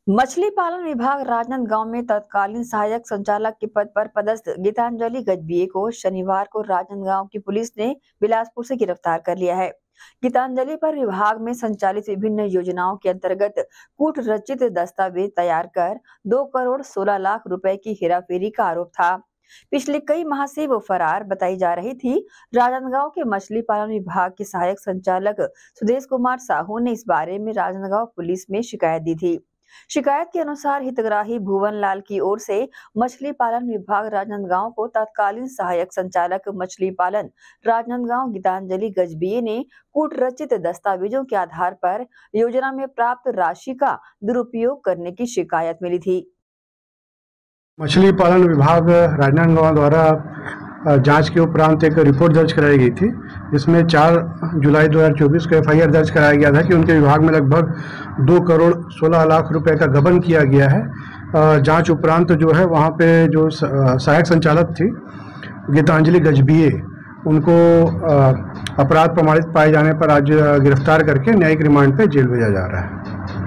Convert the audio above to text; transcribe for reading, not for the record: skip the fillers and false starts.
मछली पालन विभाग राजनांदगांव में तत्कालीन सहायक संचालक के पद पर पदस्थ गीतांजलि गजभिये को शनिवार को राजनांदगांव की पुलिस ने बिलासपुर से गिरफ्तार कर लिया है। गीतांजलि पर विभाग में संचालित विभिन्न योजनाओं के अंतर्गत कूट रचित दस्तावेज तैयार कर 2 करोड़ 16 लाख रुपए की हेराफेरी का आरोप था। पिछले कई माह से वो फरार बताई जा रही थी। राजनांदगांव के मछली पालन विभाग के सहायक संचालक सुदेश कुमार साहू ने इस बारे में राजनांदगांव पुलिस में शिकायत दी थी। शिकायत के अनुसार हितग्राही भुवन लाल की ओर से मछली पालन विभाग राजनांदगांव को तत्कालीन सहायक संचालक मछली पालन राजनांदगांव गीतांजलि गजभिये ने कूट रचित दस्तावेजों के आधार पर योजना में प्राप्त राशि का दुरुपयोग करने की शिकायत मिली थी। मछली पालन विभाग राजनांदगांव द्वारा जांच के उपरांत एक रिपोर्ट दर्ज कराई गई थी, जिसमें 4 जुलाई 2024 को FIR दर्ज कराया गया था कि उनके विभाग में लगभग 2 करोड़ 16 लाख रुपए का गबन किया गया है। जांच उपरांत जो है वहां पे जो सहायक संचालक थी गीतांजलि गजभिये, उनको अपराध प्रमाणित पाए जाने पर आज गिरफ्तार करके न्यायिक रिमांड पे जेल भेजा जा रहा है।